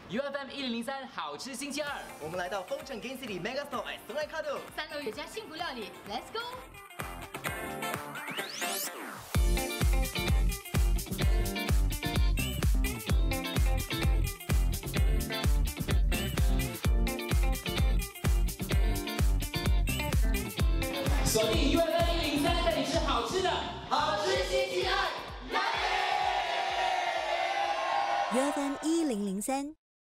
UFM 1003好吃星期二， 我们来到丰城 Gain City Mega Store 送来卡度 ，3楼有家幸福料理 ，Let's go！ 锁定 UFM 1003，带你吃好吃的， 好吃星期二， UFM 1003。